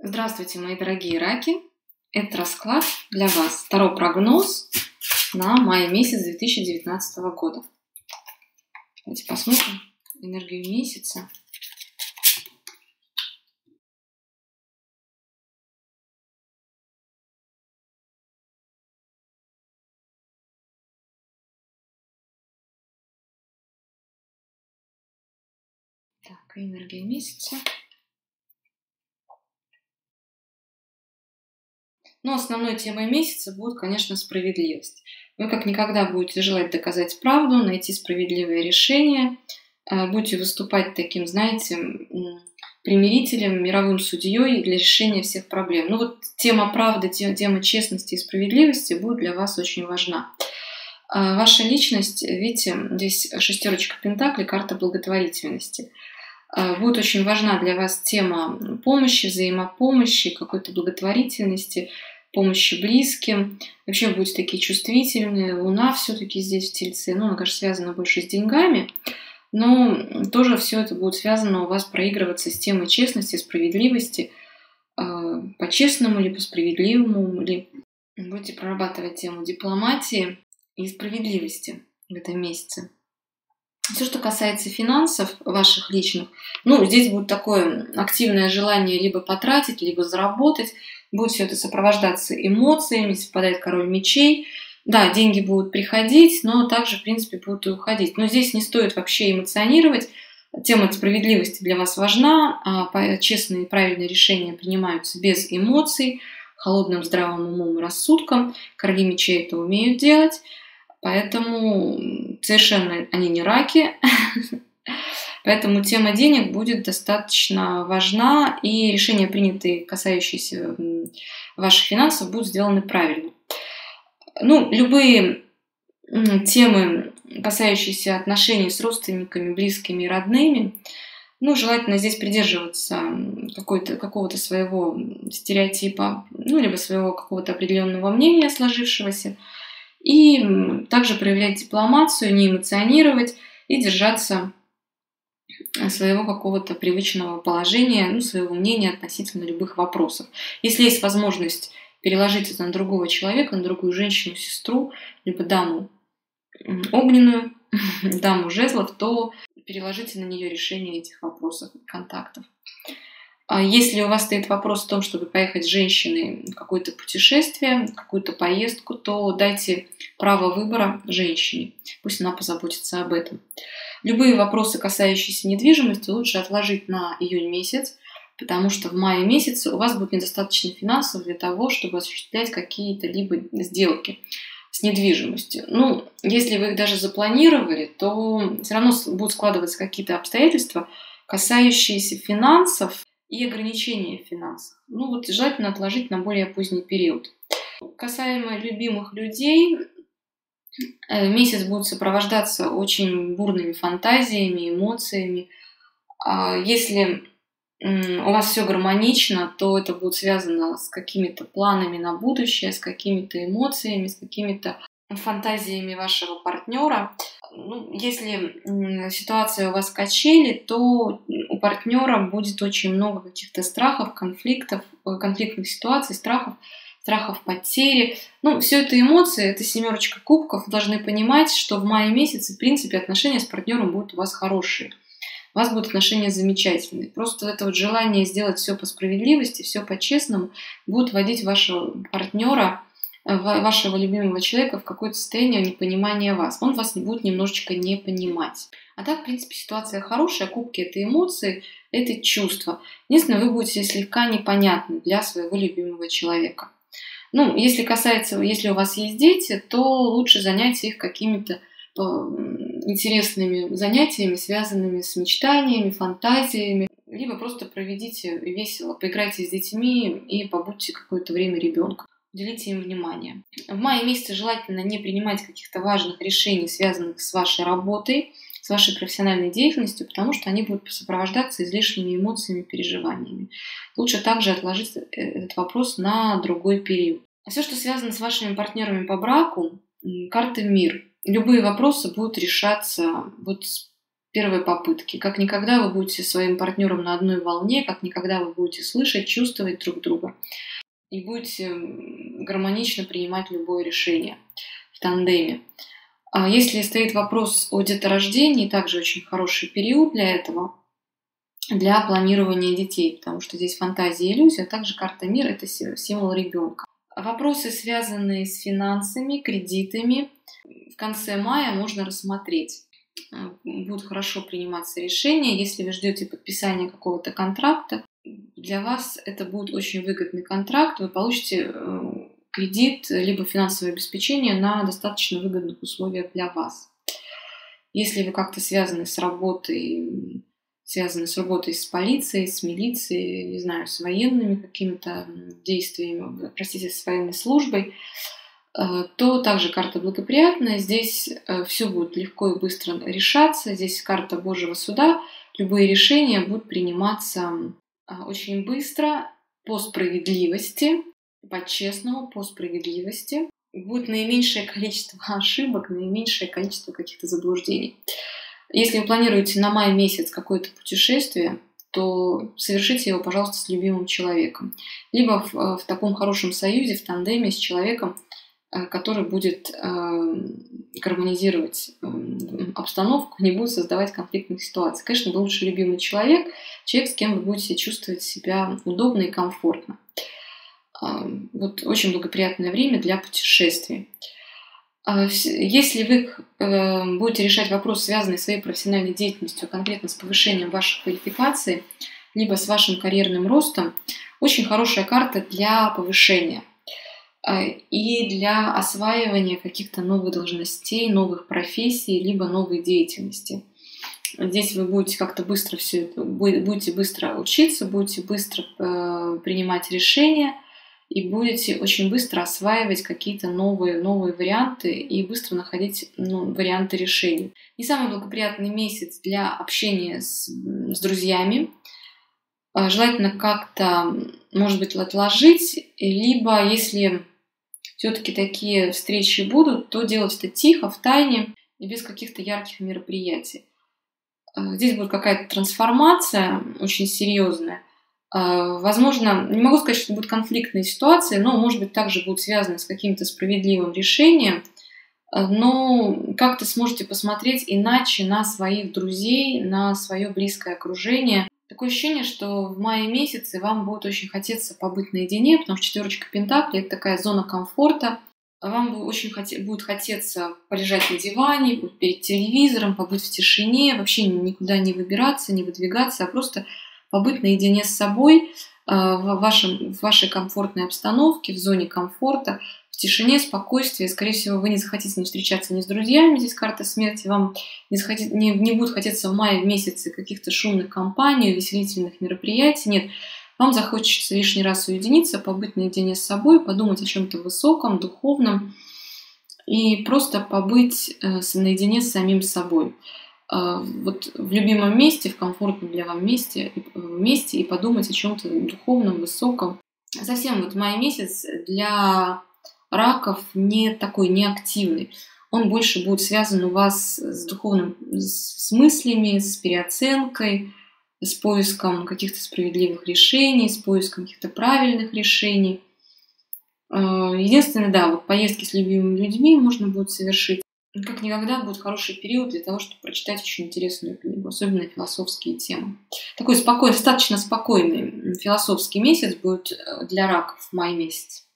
Здравствуйте, мои дорогие раки! Это расклад для вас. Второй прогноз на май месяц 2019 года. Давайте посмотрим энергию месяца. Так, энергия месяца. Но основной темой месяца будет, конечно, справедливость. Вы как никогда будете желать доказать правду, найти справедливое решение, будете выступать таким, знаете, примирителем, мировым судьей для решения всех проблем. Ну вот тема правды, тема честности и справедливости будет для вас очень важна. Ваша личность, видите, здесь шестерочка пентаклей, карта благотворительности. Будет очень важна для вас тема помощи, взаимопомощи, какой-то благотворительности, помощи близким. Вообще будете такие чувствительные. Луна все-таки здесь в Тельце. Ну, она, конечно, связана больше с деньгами, но тоже все это будет связано у вас проигрываться с темой честности, справедливости, по-честному или по-справедливому, или будете прорабатывать тему дипломатии и справедливости в этом месяце. Все, что касается финансов ваших личных, ну, здесь будет такое активное желание либо потратить, либо заработать. Будет все это сопровождаться эмоциями, совпадает король мечей. Да, деньги будут приходить, но также, в принципе, будут и уходить. Но здесь не стоит вообще эмоционировать. Тема справедливости для вас важна, а честные и правильные решения принимаются без эмоций, холодным здравым умом и рассудком. Короли мечей это умеют делать. Поэтому совершенно они не раки. Поэтому тема денег будет достаточно важна, и решения, принятые, касающиеся ваших финансов, будут сделаны правильно. Ну, любые темы, касающиеся отношений с родственниками, близкими и родными, ну, желательно здесь придерживаться какого-то своего стереотипа, ну, либо своего какого-то определенного мнения сложившегося, и также проявлять дипломацию, не эмоционировать и держаться своего какого-то привычного положения, ну, своего мнения относительно любых вопросов. Если есть возможность переложить это на другого человека, на другую женщину, сестру, либо даму огненную, даму жезлов, то переложите на нее решение этих вопросов и контактов. Если у вас стоит вопрос о том, чтобы поехать с женщиной в какое-то путешествие, в какую-то поездку, то дайте право выбора женщине. Пусть она позаботится об этом. Любые вопросы, касающиеся недвижимости, лучше отложить на июнь месяц, потому что в мае месяце у вас будет недостаточно финансов для того, чтобы осуществлять какие-то либо сделки с недвижимостью. Ну, если вы их даже запланировали, то все равно будут складываться какие-то обстоятельства, касающиеся финансов и ограничения финансов. Ну вот желательно отложить на более поздний период. Касаемо любимых людей, месяц будет сопровождаться очень бурными фантазиями, эмоциями. Если у вас все гармонично, то это будет связано с какими-то планами на будущее, с какими-то эмоциями, с какими-то фантазиями вашего партнера. Ну, если ситуация у вас качели, то у партнера будет очень много каких-то страхов, конфликтных ситуаций, страхов потери. Ну, все это эмоции, это семерочка кубков. Вы должны понимать, что в мае месяце, в принципе, отношения с партнером будут у вас хорошие. У вас будут отношения замечательные. Просто это вот желание сделать все по справедливости, все по-честному будет вводить вашего партнера, вашего любимого человека в какое-то состояние непонимания вас. Он вас будет немножечко не понимать. А так, в принципе, ситуация хорошая. Кубки – это эмоции, это чувства. Единственное, вы будете слегка непонятны для своего любимого человека. Ну, если у вас есть дети, то лучше занять их какими-то интересными занятиями, связанными с мечтаниями, фантазиями. Либо просто проведите весело, поиграйте с детьми и побудьте какое-то время ребенком. Уделите им внимание. В мае месяце желательно не принимать каких-то важных решений, связанных с вашей работой, с вашей профессиональной деятельностью, потому что они будут сопровождаться излишними эмоциями, переживаниями. Лучше также отложить этот вопрос на другой период. А все, что связано с вашими партнерами по браку, карта «Мир». Любые вопросы будут решаться вот первой попытки. Как никогда вы будете со своим партнером на одной волне, как никогда вы будете слышать, чувствовать друг друга и будете гармонично принимать любое решение в тандеме. А если стоит вопрос о деторождении, также очень хороший период для этого, для планирования детей, потому что здесь фантазия и иллюзия, а также карта мира – это символ ребенка. Вопросы, связанные с финансами, кредитами, в конце мая можно рассмотреть. Будут хорошо приниматься решения. Если вы ждете подписания какого-то контракта, для вас это будет очень выгодный контракт. Вы получите кредит либо финансовое обеспечение на достаточно выгодных условиях для вас. Если вы как-то связаны с работой с полицией, с милицией, не знаю, с военными какими-то действиями, простите, с военной службой, то также карта благоприятная. Здесь все будет легко и быстро решаться. Здесь карта Божьего суда. Любые решения будут приниматься очень быстро, по справедливости, по-честному, по справедливости. Будет наименьшее количество ошибок, наименьшее количество каких-то заблуждений. Если вы планируете на май месяц какое-то путешествие, то совершите его, пожалуйста, с любимым человеком. Либо в таком хорошем союзе, в тандеме с человеком, который будет гармонизировать обстановку, не будет создавать конфликтных ситуаций. Конечно, лучше любимый человек, с кем вы будете чувствовать себя удобно и комфортно. Вот очень благоприятное время для путешествий. Если вы будете решать вопросы, связанные с своей профессиональной деятельностью, конкретно с повышением вашей квалификации, либо с вашим карьерным ростом, очень хорошая карта для повышения и для осваивания каких-то новых должностей, новых профессий, либо новой деятельности. Здесь вы будете как-то быстро все это, будете быстро учиться, будете быстро принимать решения и будете очень быстро осваивать какие-то новые варианты и быстро находить варианты решений. Не самый благоприятный месяц для общения с друзьями. Желательно как-то, может быть, отложить, либо если все-таки такие встречи будут, то делать это тихо, в тайне и без каких-то ярких мероприятий. Здесь будет какая-то трансформация очень серьезная. Возможно, не могу сказать, что это будет конфликтная ситуация, но, может быть, также будет связано с каким-то справедливым решением, но как-то сможете посмотреть иначе на своих друзей, на свое близкое окружение. Такое ощущение, что в мае месяце вам будет очень хотеться побыть наедине, потому что 4 пентаклей – это такая зона комфорта. Вам очень будет хотеться полежать на диване, перед телевизором, побыть в тишине, вообще никуда не выбираться, не выдвигаться, а просто побыть наедине с собой в вашей комфортной обстановке, в зоне комфорта, в тишине, спокойствии. Скорее всего, вы не захотите не встречаться ни с друзьями, здесь карта смерти, вам не будет хотеться в мае месяце каких-то шумных компаний, увеселительных мероприятий. Нет, вам захочется лишний раз уединиться, побыть наедине с собой, подумать о чем-то высоком, духовном и просто побыть наедине с самим собой. Вот в любимом месте, в комфортном для вас месте и подумать о чем-то духовном, высоком. Совсем вот май месяц для раков не такой неактивный. Он больше будет связан у вас с духовным, с мыслями, с переоценкой, с поиском каких-то справедливых решений, с поиском каких-то правильных решений. Единственное, да, вот поездки с любимыми людьми можно будет совершить. Как никогда будет хороший период для того, чтобы прочитать очень интересную книгу, особенно философские темы. Такой достаточно спокойный философский месяц будет для раков в мае месяце.